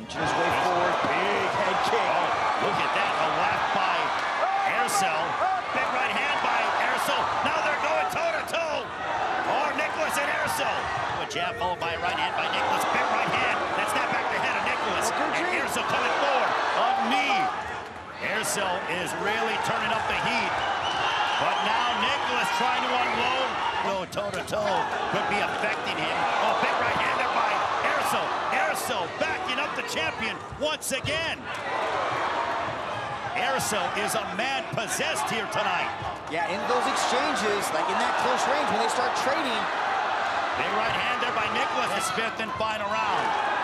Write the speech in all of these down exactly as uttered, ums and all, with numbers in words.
inching his way forward. Big head kick. Oh, look at that. A left by Eersel. Big right hand by Eersel. Now they're going toe-to-toe. Or Nicolas and Eersel. A jab followed by a right hand by Nicolas. Big right hand. That snap back the head of Nicolas. And Eersel coming forward. A knee. Eersel is really turning up the heat. But now Nicolas trying to unload. Go toe-to-toe. Could be affecting him. Oh, big right hand there by Eersel. Eersel backing up the champion once again. Eersel is a man possessed here tonight. Yeah, in those exchanges, like in that close range, when they start trading. Big right hand there by Nicolas, his fifth and final round.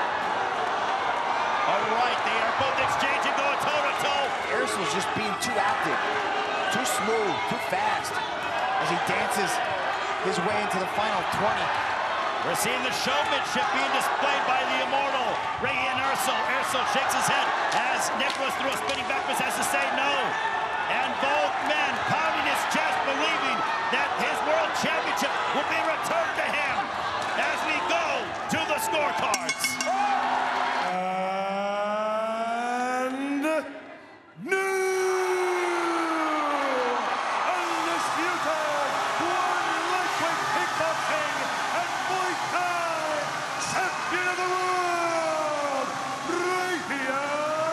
All right, they are both exchanging, going toe-to-toe. Eersel's just being too active, too smooth, too fast, as he dances his way into the final twenty. We're seeing the showmanship being displayed by the immortal Regian Eersel. Eersel shakes his head as Nicolas, through a spinning backwards, has to say no. And both men pounding his chest, believing that his world championship will be returned to him as we go to the scorecards. And new undisputed one lightweight kickboxing and Muay Thai champion of the world, Regian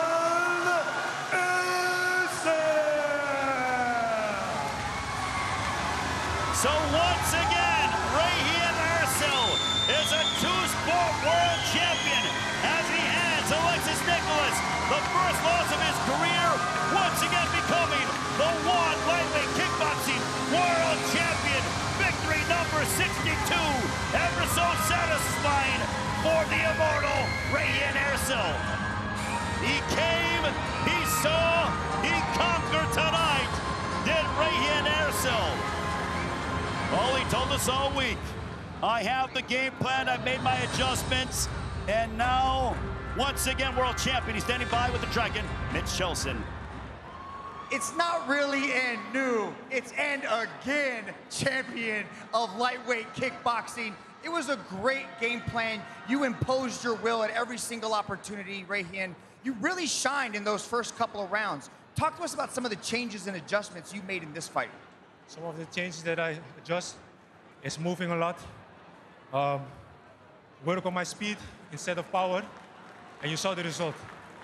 Eersel. So once again, Regian Eersel is a two-sport world champion as he hands Alexis Nicolas the first loss of his career, once again becoming the one lightweight kickboxing world champion. Victory number sixty-two, ever so satisfying for the immortal Regian Eersel. He came, he saw, he conquered tonight, did Regian Eersel. Well, he told us all week, I have the game plan, I've made my adjustments, and now, once again, world champion. He's standing by with the Dragon, Mitch Chelson. It's not really and new, it's and again champion of lightweight kickboxing. It was a great game plan. You imposed your will at every single opportunity, Regian. You really shined in those first couple of rounds. Talk to us about some of the changes and adjustments you made in this fight. Some of the changes that I adjust is moving a lot, um, work on my speed instead of power, and you saw the result.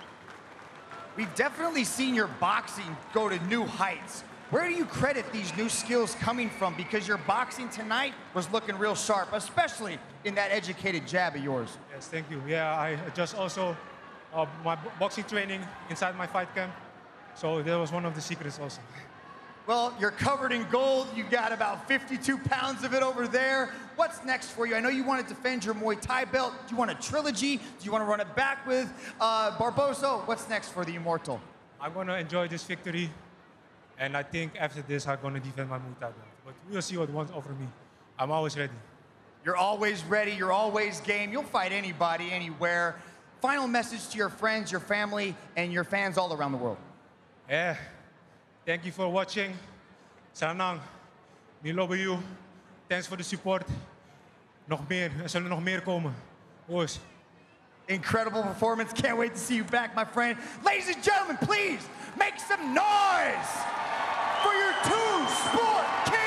We've definitely seen your boxing go to new heights. Where do you credit these new skills coming from? Because your boxing tonight was looking real sharp, especially in that educated jab of yours. Yes, thank you. Yeah, I adjust also uh, my boxing training inside my fight camp, so that was one of the secrets also. Well, you're covered in gold. You got about fifty-two pounds of it over there. What's next for you? I know you want to defend your Muay Thai belt. Do you want a trilogy? Do you want to run it back with uh, Barbosa? What's next for the Immortal? I'm going to enjoy this victory, and I think after this, I'm going to defend my Muay Thai belt. But we'll see what wants over me. I'm always ready. You're always ready. You're always game. You'll fight anybody, anywhere. Final message to your friends, your family, and your fans all around the world. Yeah. Thank you for watching. Sanang, we love you. Thanks for the support. Nog meer, er zullen nog meer komen. Boys. Incredible performance. Can't wait to see you back, my friend. Ladies and gentlemen, please make some noise for your two-sport